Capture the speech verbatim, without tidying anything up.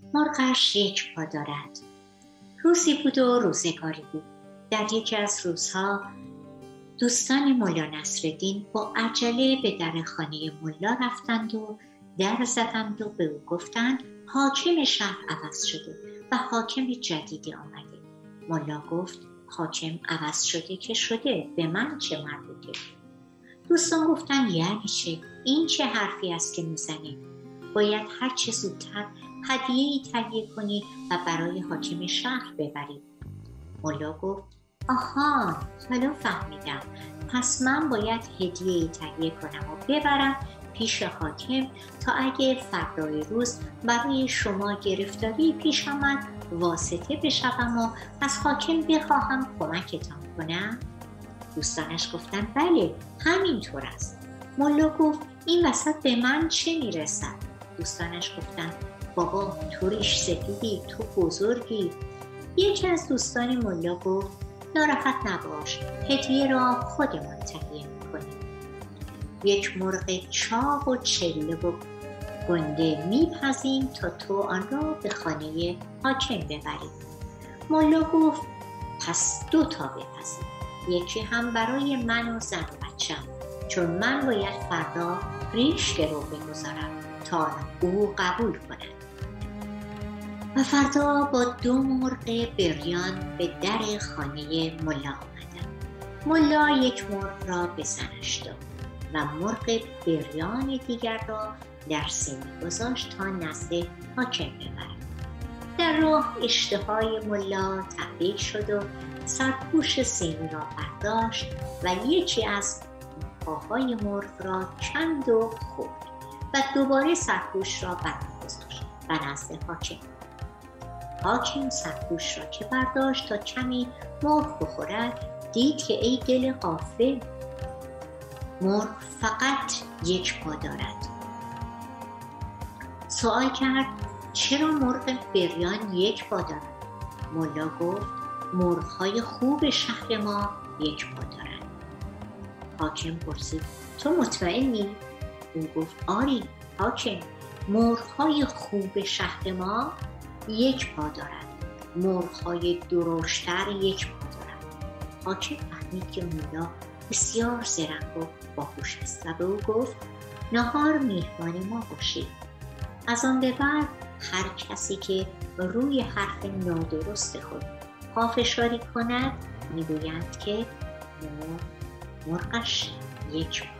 مرغش یک پا دارد. روزی بود و روزگاری بود. در یکی از روزها دوستان ملا نصرالدین با عجله به در خانه ملا رفتند و در زدند و به او گفتند حاکم شهر عوض شده و حاکم جدیدی آمده. ملا گفت حاکم عوض شده که شده، به من چه مربوطه؟ دوستان گفتند یعنی چه؟ این چه حرفی است که میزنی؟ باید هر چه زودتر هدیه‌ای تهیه کنی و برای حاکم شهر ببری. ملا گفت آها، حالا فهمیدم. پس من باید هدیه‌ای تهیه کنم و ببرم پیش حاکم تا اگه فردای روز برای شما گرفتاری پیش آمد واسطه بشوم و از حاکم بخواهم کمکتان کنم. دوستانش گفتن بله همینطور است. ملا گفت این وسط به من چه میرسد؟ دوستانش گفتن بابا تو ریش سفیدی، تو بزرگی. یکی از دوستان ملا گفت ناراحت نباش، هدیه را خودمان تهیه میکنیم. یک مرغ چاق و چله و گنده میپزیم تا تو آن را به خانه حاکم ببریم. ملا گفت پس دو تا بپزیم، یکی هم برای من و زن و بچم، چون من باید فردا ریش گرو بگذارم تا او قبول کند. و فردا با دو مرغ بریان به در خانه ملا آمدند. ملا یک مرغ را به زنش داد و مرغ بریان دیگر را در سینی گذاشت تا نزد حاکم ببرد. در راه اشتهای ملا تحریک شد و سرپوش سینی را برداشت و یکی از پاهای مرغ را کند و خورد و دوباره سرپوش را برگذاشت و نزد حاکم. حاکم سرپوش را که برداشت تا کمی مرغ بخورد دید که ای دل غافل، مرغ فقط یک پا دارد. سوال کرد چرا مرغ بریان یک پا دارد؟ ملا گفت مرغ‌های خوب شهر ما یک پا دارند. حاکم پرسید تو مطمئنی؟ او گفت آری حاکم، مرغ‌های خوب شهر ما یک پا دارد، مرغ‌های درشتر یک پا دارد. حاکم فهمید که ملا بسیار زرنگ و باهوش است و به او گفت نهار میهمان ما باشید. از آن به بعد هر کسی که روی حرف نادرست خود پافشاری کند میگویند که مرغش یک